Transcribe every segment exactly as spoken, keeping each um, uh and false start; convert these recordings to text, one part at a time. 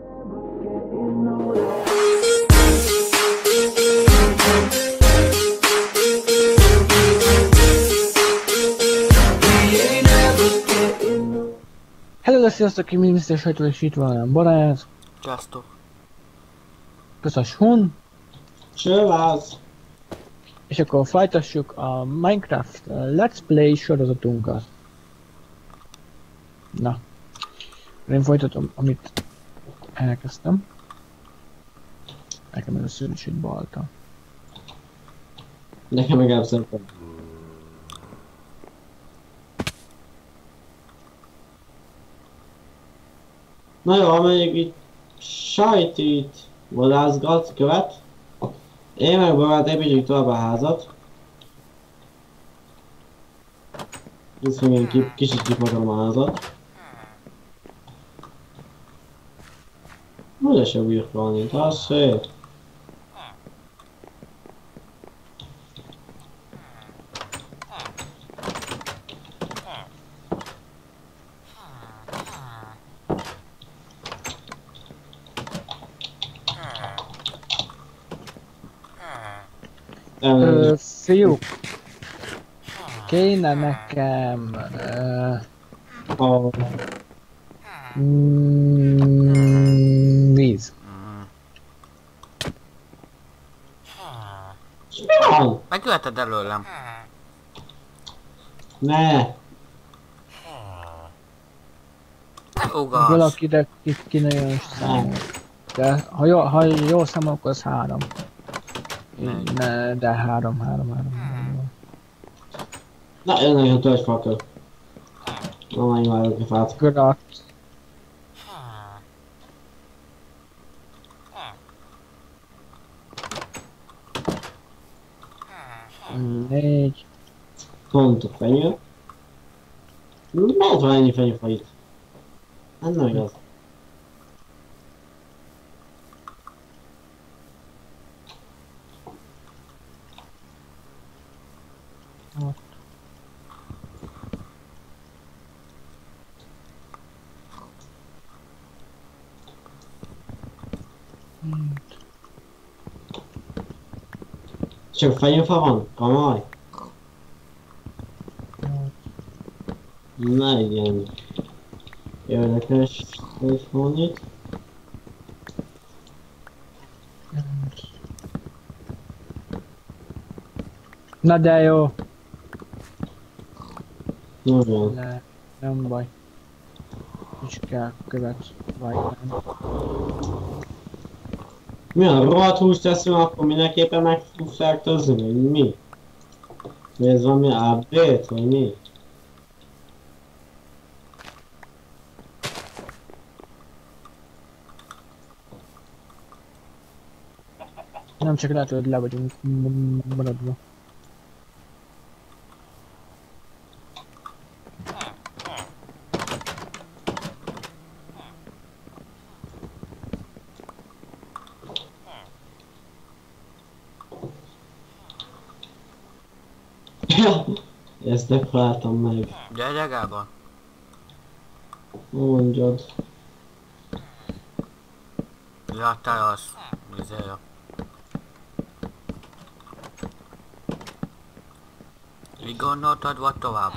Hello, sziasztok, én miszter Sajtó, és itt van a barát. Sziasztok. Köszönös Hun. Csövász. És akkor folytassuk a Minecraft Let's Play sorozatunkat. Na. Én folytatom, amit elkezdtem. Nekem először is egy balta. Nekem meg elszedtem. Na jó, amelyik itt sajtít vadászgat, követ. Én meg barát építjük tovább a házat. Ezt még én ki, kicsit kifogom a házat. Ugye se birkolni, az szép. Ö, fiúk. Kéne nekem... Ö, Oh. mm, víz. Mi van? Megjöheted előlem. Ne! Ugas. Valaki de ki, ki ne jön számol. De ha jól, ha jól számol, akkor az három. Ne, de három, három, három, három. Na, jönnek a tölgyfakör. Na, majd várok a fát. Grat. Négy. Pont a fenyő. Miért van ennyi fenyőfa itt? Hát nem igaz. Csak fenyőfa van? Kamaj? Na igen. Érdekes, hogy van itt. Na de jó. Nagyon. Ne, nem baj. Nincs kell követ vágni. Mi a rohadt húst teszünk, akkor mindenképpen meg fogsz fertőzni, vagy mi? Mi ez valami update, vagy mi? Nem csak lehet, hogy le vagyunk maradva. Ezt dekoráltam meg. Gyere, Gábor. Mondjad. Ja, te az. Nézzél. Így gondoltad, vagy tovább?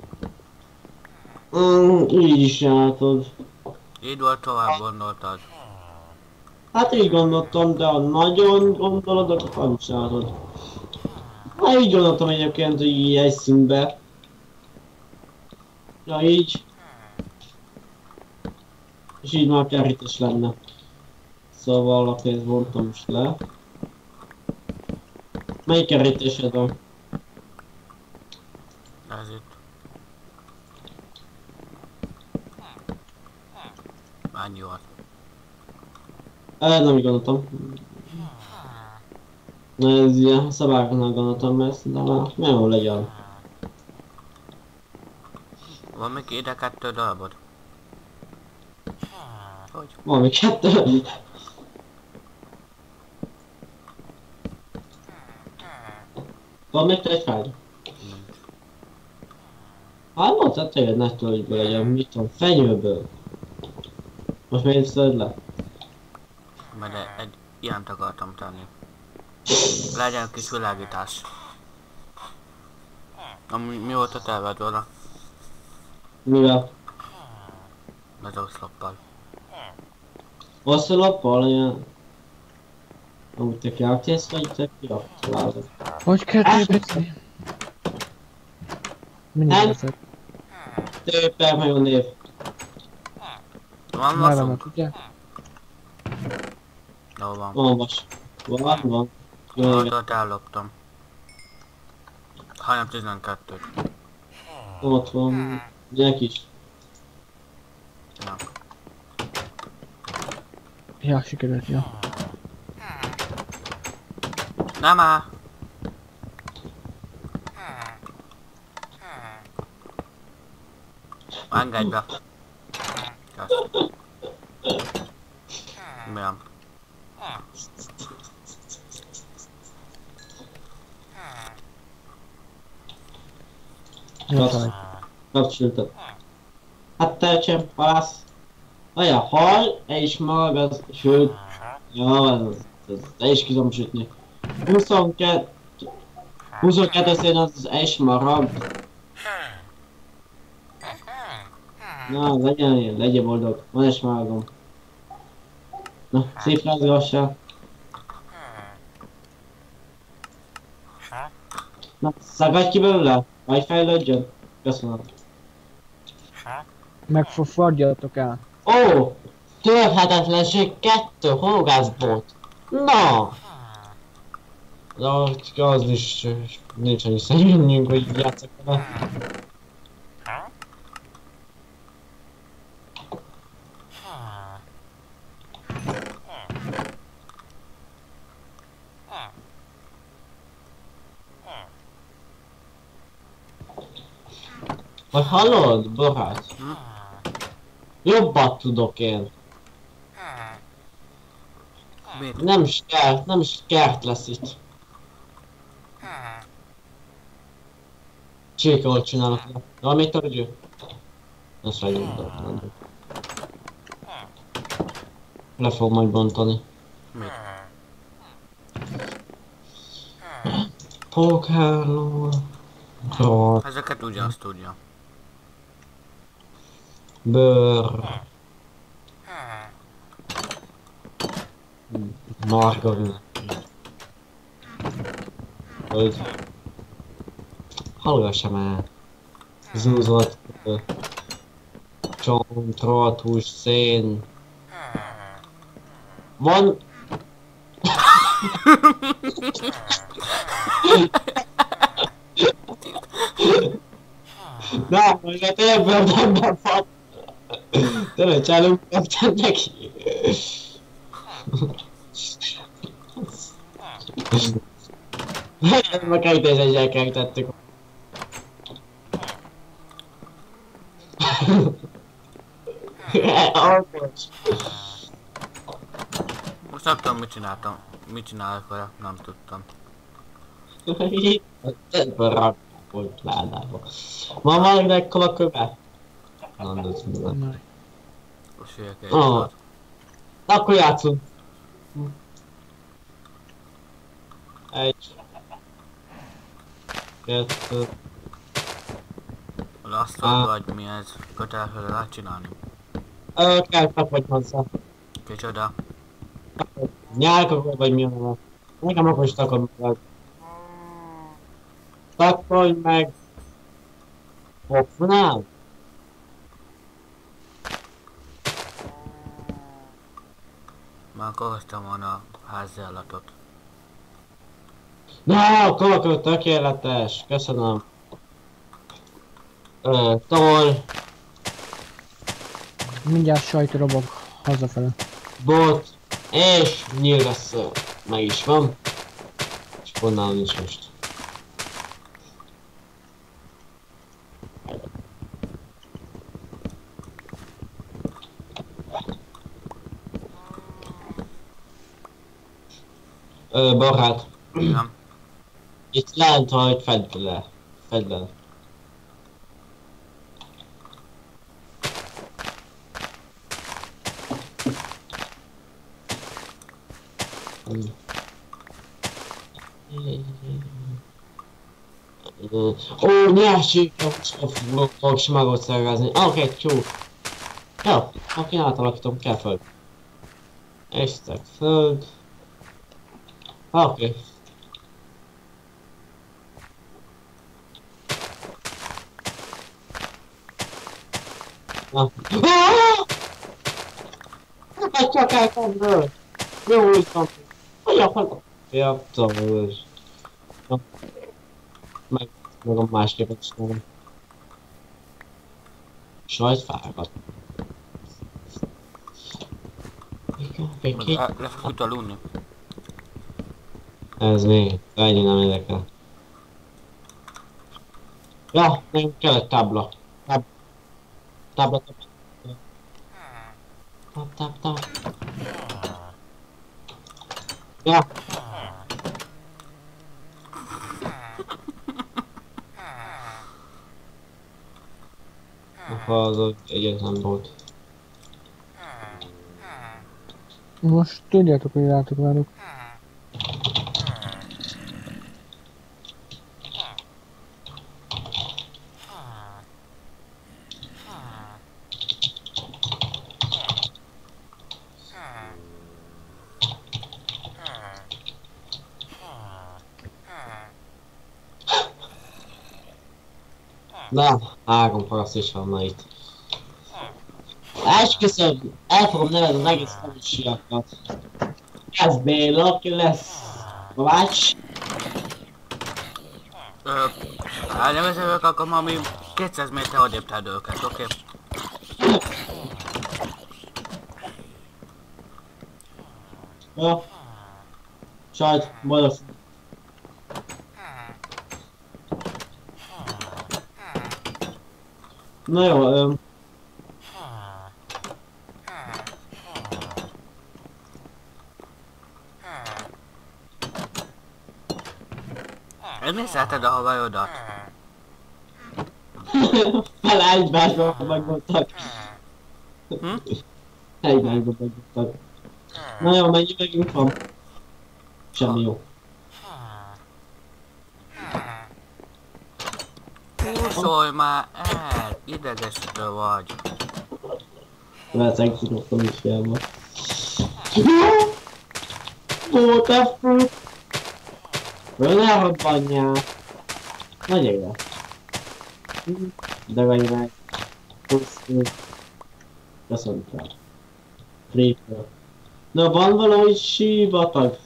Mm, így is látod. Így vagy tovább gondoltad. Hát így gondoltam, de ha nagyon gondolod, akkor nem is látod. Hát így gondoltam egyébként, hogy így egy színbe. Ja, így. És így már kerítés lenne. Szóval akkor ezt vontam is le. Melyik kerítésed van? Ez itt. Mennyi volt? Eh, nem így gondoltam. Na ez ilyen szabályoknak gondoltam, mert szerintem már nem jól legyen. Van még ide kettő darabod? Hogy? Van még kettő. Van még te egy fáj? Hát mondtad téged ne tölgyből legyen, mit tudom, fenyőből. Most miért szed le? Mert egy ilyent akartam tenni. Legyen kis világítás. Ami mi volt a terved volna? Mivel? Az oszloppal. Oszloppal olyan... Amúgy te kiaktész, vagy te kiaktelázod? Hogy kell tépíteni? Mindig Nem. veszed. Tépem, nagyon név. Van Nálamat, vasunk? ugye? Jó van. Van vas. Van, van. Jó évet. Ott elloptam. Hanem tizenkettőt. Ott van. Gyerek is. Na. Ja, sikerült, jó. Nem áll! Engedj be! Kösz. Milyen? Jó, Azt vagy. kapcsoltad. Hát te sem pász. Olyan hal, és mag az, sőt. Ja, az, az, te is ki tudom sütni. huszonkettő. huszonkettő szén az és marad. Na, legyen ilyen, legyen boldog. Van és mágom. Na, szép rázgassál. Na, szagadj ki belőle, majd fejlődjön. Köszönöm. Megfordjatok el. Ó! Törhetetlenség kettő, horgászbot. Na! De az is nincs annyi személyünk, hogy játszok vele. Vagy hallod, barát? Jobbat tudok én. Mit? Nem is kert, nem is kert lesz itt. Csirkót csinálok le. Valamit tudjuk? Ezt legyen. Le fog majd bontani. Mit? Pókháló. Troll. Ezeket ugyanazt tudja. Bőr. Margarin. Hogy... Hallgassam el. Zúzott. Csont, rohadt szén. Van... Na, most hát ebből nem befad. Tényleg csálunk, kaptam neki. Nem a kerítésegyel kerítettük. Alkos. Most nem tudom mit csináltam. Mit csinálok vele, nem tudtam. Ebből rak volt ládába. Van valakinek kova köve? Nem, de ez minden. Na, Most jöjjek egy Ah. volt. Akkor játszunk. Egy. Kettő. Azt Ah. vagy mi ez? Kötelező lehet csinálni. Ö, kell kapodj hozzá. Kicsoda. Nyálkakor vagy mi a neve? Nekem akkor is takod magad. Takolj meg! Hopnál? Már akkor hoztam volna a házi állatot. Na, akkor tökéletes! Köszönöm. Ö, toll, mindjárt sajt robog hazafele. bot, és nyilvessző. Meg is van. És honnan nincs most. Ö, barát. Nem? Itt lent, hogy fedd le. Fedd le. Ó, nyersi! Fogok smagot szervezni. Oké, okay, csú. Jó, akkor átalakítom, kell föld. Estek föld. Oké. Okay. Na. Hát csak elkezdő! Jó, úgy van. Hogy a fal... Ja, tudom, ja. Meg... meg a másképpen csinálom. Sajtfákat. Le fog aludni. Ez még, ennyi nem érdekel. Ja, nem kell egy tábla. Tábla. Tábla, tábla. Tap, tap, tap. Ja. Ha az egyetlen volt. Most tudjátok, hogy rátok várok. Na, három paraszt is van ma itt. Esküszöm, el fogom nevezni az egész falusiakat. Ez Béla, aki lesz Kovács. Ö, elnevezem ők, akkor ma mi kétszáz méter odébb tedd őket, oké? Okay? Ja. Sajt, boldog. Na jó, öm. Ez mi szereted a havajodat? Fele egymásba megmondtak. Hm? Egymásba megmondtak. Na jó, mennyi megint van? Semmi jó. Húszolj már el! Idegesítő vagy. Mert megszidottam is jelma. Ó, te fú! Fölelhad banyjál! Nagy égre. De vagy meg. Köszönöm fel. Free-től. Na van valahogy sívatag.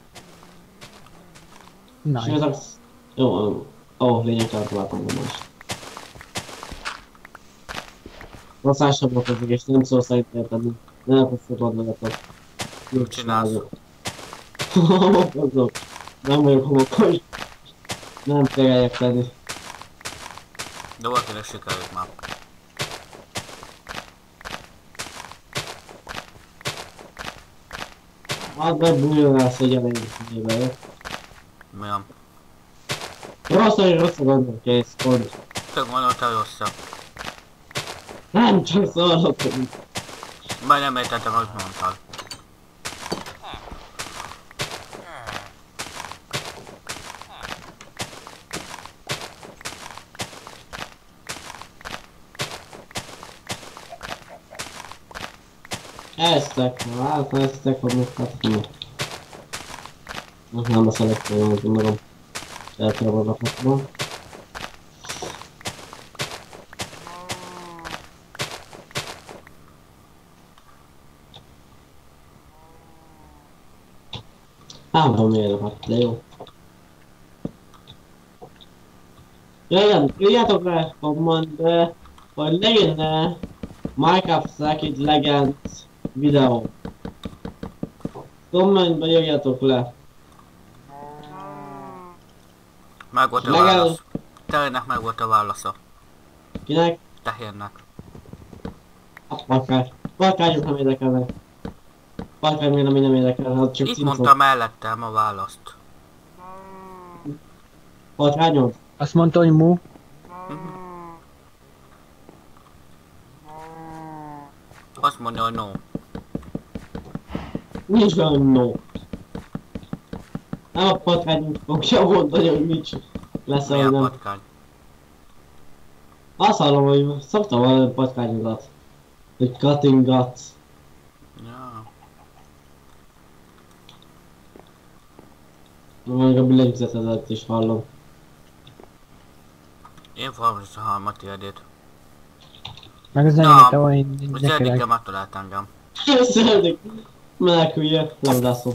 Nice. Sívatag... Jó, ó, lényegtelen találtam a más. Rosszásra volt az egész, nem szó szerint érteni. Ne elpusztult adnagatok. Mit csinálsz? Azok. Nem vagyok homokos. Nem tegeljek tenni. De valakinek sikerült már. Az meg bújolás, hogy elég névejük. Milyen? Rossz, hogy rossz a gondol, kész, pont. Tök gondoltál rosszak. Nem csak szólottam. Majd nem értettem, hogy mondtad. Eztek, hát eztek, hogy megkaptam. Most nem beszélek, hogy nem tudom. Eltérve a fakban. Három érdemet, de jó. Jöjjön, írjátok le kommentbe, hogy legyen Minecraft Circuit Legends videó. Kommentbe jöjjátok le. Meg volt a Legel... válasz. Terének meg volt a válasza. Kinek? Tehérnek. Akár. Akárjuk nem érdekelnek. Akár még nem, nem érdekel, hát csak Itt mondta mellettem a választ. Patrányod? Azt mondta, hogy mu. Azt mondja, hogy no. Nincs olyan no. Nem a patkány fogja mondani, hogy mit lesz, hogy Milyen nem. patkány? Azt hallom, hogy szoktam valami patkányokat. Hogy cuttingat. Ja. Mondjuk a billentyűzetedet is hallom. Én fogom a harmat érdét. Meg az Na, enyémet, ahol én Most gyerekek. egyikkel megtalált engem. Szeretik. Menekülje, nem dászom.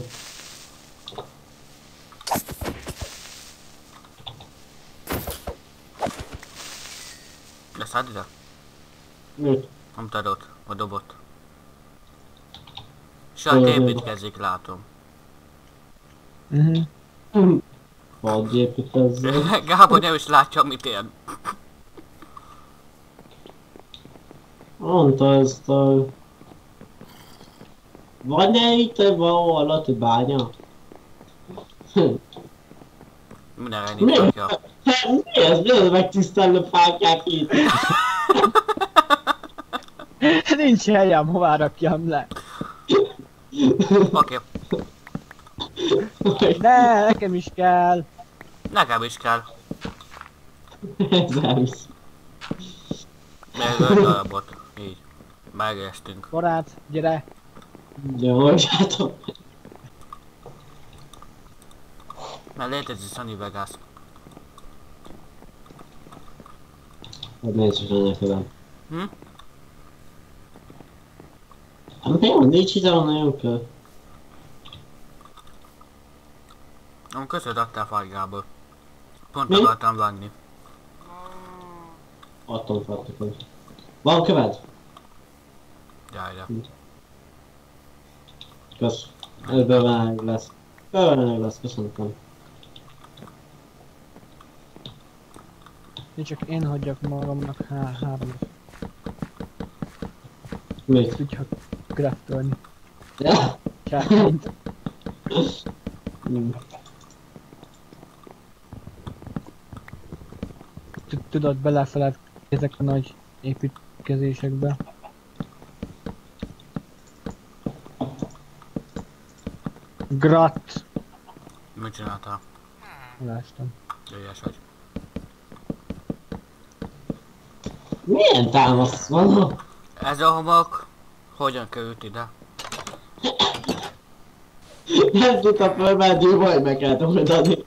Leszállt ide? Mit? Nem tudod, a dobot. Sajt építkezik, látom. Mhm. Hadd építezzél. Gábor nem is látja, amit én. Mondta ezt a... Van-e itt valahol alatti bánya? Minden Mi? renyíthatja. Mi ez? Mi ez a megtisztelő fákják itt? Nincs helyem, hová rakjam le. Oké, De, nekem is kell. nekem is kell. Ez elvisz. Még öt darabot. Így. Megestünk. Barát, gyere. Jó, hagyjátok. Mert létezik Sunny Vegas. Hát nézd is ennek velem. Hm? Hát jó, nincs ide van nagyon kell. Nem köszöd adtál fáj, Gábor. Pont Mi? akartam venni. Adtam feltekon. Van köved? Jaj, de. Kösz. Ez bőven lesz. Bőven lesz, köszönöm. Én csak én hagyjak magamnak há három Mit? tudjak craftolni. Ja. Csákányt. Mm. Tudod, belefeled ezek a nagy építkezésekbe. Grat. Mit csináltál? Lástam. Ügyes vagy. Milyen támasz van? Ez a homok hogyan került ide? Nem tudtam fölmenni, majd meg kellett oldani.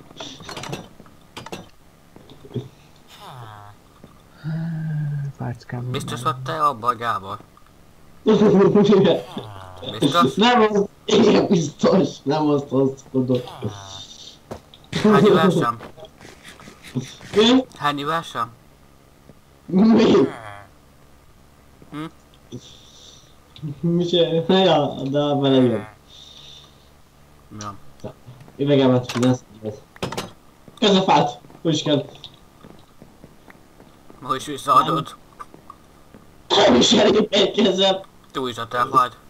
Párckám. Biztos hogy te abba, Gábor? Biztos? Nem az, igen biztos, nem azt osztodok. Hány évesem? Mi? Hány évesem? Mi? Hm? Mi se? Ja, de belejön. Ja. Üvegemet, ne szedjed. Közefát, úgy is kell. Ma is visszaadod. Nem is elég egy kezem. Tú is adtál fájt.